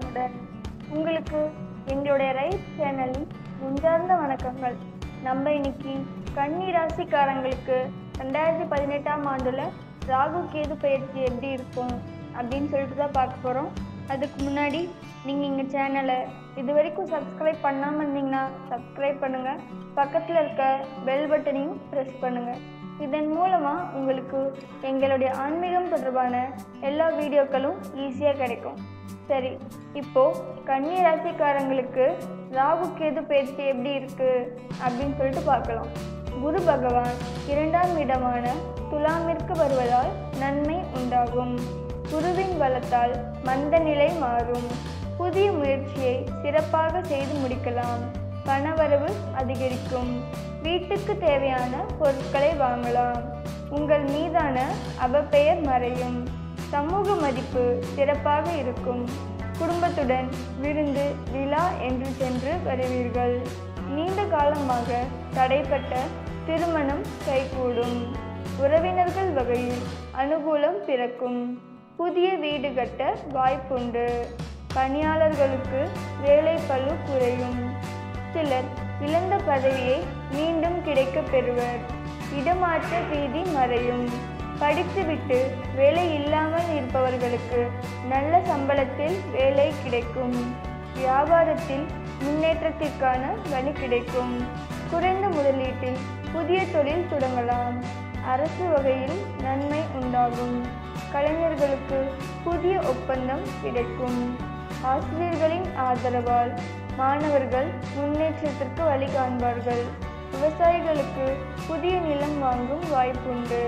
வளமுடன். உங்களுக்கு எங்களுடைய ரைட் சேனலில் நெஞ்சார்ந்த வணக்கங்கள். நம்ம இன்னைக்கு கன்னி ராசிக்காரங்களுக்கு 2018ஆம் ஆண்டுல ராகு கேது பயிற்சி எப்படி இருக்கும் அப்படின்னு சொல்லிட்டு தான் பார்க்க போகிறோம். அதுக்கு முன்னாடி நீங்கள் எங்கள் சேனலை இது வரைக்கும் சப்ஸ்கிரைப் பண்ணாமல் இருந்தீங்கன்னா சப்ஸ்கிரைப் பண்ணுங்கள். பக்கத்தில் இருக்க பெல் பட்டனையும் ப்ரெஸ் பண்ணுங்கள். இதன் மூலமாக உங்களுக்கு எங்களுடைய ஆன்மீகம் தொடர்பான எல்லா வீடியோக்களும் ஈஸியாக கிடைக்கும். சரி, இப்போது கன்னி ராசிக்காரங்களுக்கு ராகு கேது பயிற்சி எப்படி இருக்குது அப்படின்னு சொல்லிட்டு பார்க்கலாம். குரு பகவான் 2ஆம் இடமான துலாமிற்கு வருவதால் நன்மை உண்டாகும். குருவின் பலத்தால் மந்த நிலை மாறும். புதிய முயற்சியை சிறப்பாக செய்து முடிக்கலாம். பணவரவு அதிகரிக்கும். வீட்டுக்கு தேவையான பொருட்களை வாங்கலாம். உங்கள் மீதான அவப்பெயர் மறையும். சமூக மதிப்பு சிறப்பாக இருக்கும். குடும்பத்துடன் விருந்து விழா என்று சென்று வருவீர்கள். நீண்ட காலமாக தடைப்பட்ட திருமணம் கைகூடும். உறவினர்கள் வகையில் அனுகூலம் பிறக்கும். புதிய வீடு கட்ட வாய்ப்புண்டு. பணியாளர்களுக்கு வேலை பளு குறையும். சிலர் இழந்த பதவியை மீண்டும் கிடைக்க பெறுவர். இடமாற்ற பீதி மறையும். படித்துவிட்டு வேலை இல்லாமல் இருப்பவர்களுக்கு நல்ல சம்பளத்தில் வேலை கிடைக்கும். வியாபாரத்தில் முன்னேற்றத்திற்கான வழி கிடைக்கும். குறைந்த முதலீட்டில் புதிய தொழில் தொடங்கலாம். அரசு வகையில் நன்மை உண்டாகும். கலைஞர்களுக்கு புதிய ஒப்பந்தம் கிடைக்கும். ஆசிரியர்களின் ஆதரவால் மாணவர்கள் முன்னேற்றத்திற்கு வழி காண்பார்கள். விவசாயிகளுக்கு புதிய நிலம் வாங்கும் வாய்ப்புண்டு.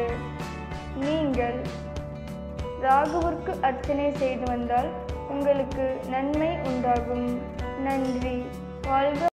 நீங்கள் ராகுவிற்கு அர்ச்சனை செய்து வந்தால் உங்களுக்கு நன்மை உண்டாகும். நன்றி. வாழ்க